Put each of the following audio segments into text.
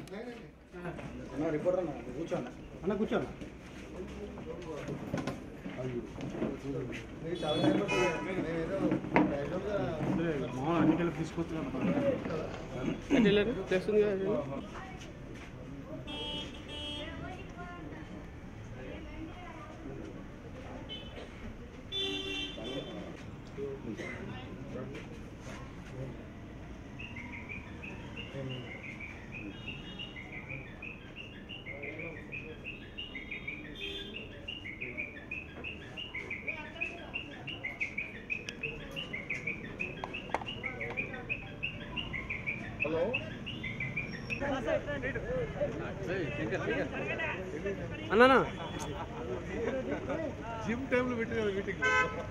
Reporter కూర్చోన్నా అన్న కూర్చోన్నా మా అన్ని కలిపి తీసుకొస్తున్నాను తెస్తుంది కదా. హలో అన్నా జిమ్ టైంలో పెట్టిన మీటింగ్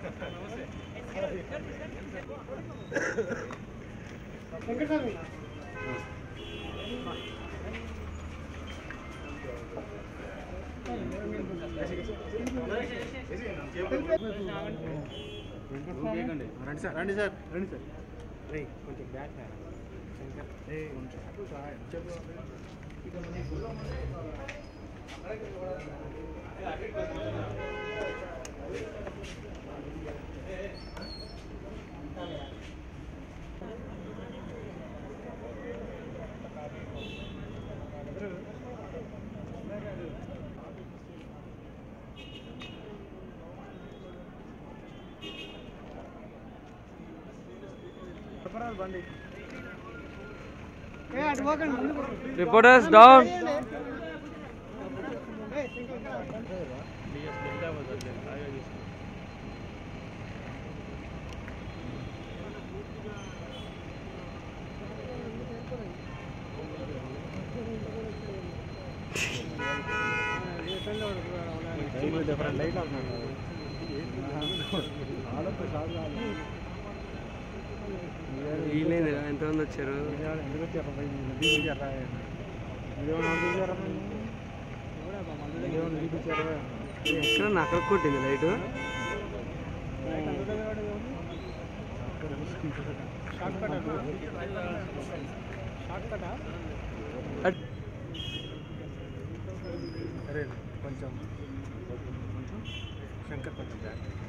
రండి సార్ రండి సార్ రండి సార్ కొంచెం బ్యాక్ బండి Reporters down. different light ఎంతమంది వచ్చారు? ఎక్కడ నాకు కొట్టింది లైట్. అరే కొంచెం శంకర్ కొంచెం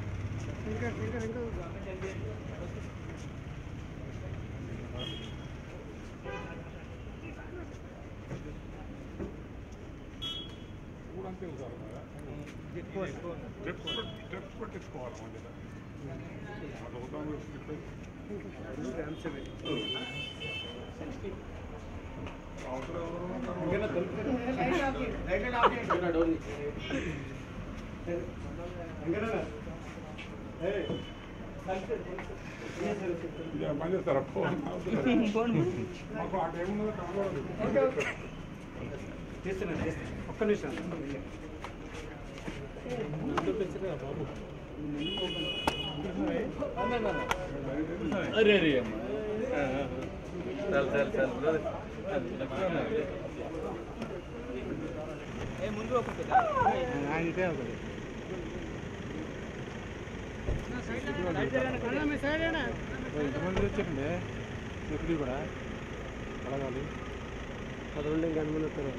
ఒక్క నిమిషం అరే అరే ముందు ఆయనకే ఒకటి ఎంతమంది వచ్చారండి ఎప్పుడు కూడా అడగాలి 11 ఇంకా మంది వస్తారు.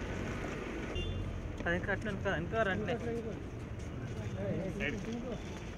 అది కట్టిన ఇంకా రండి.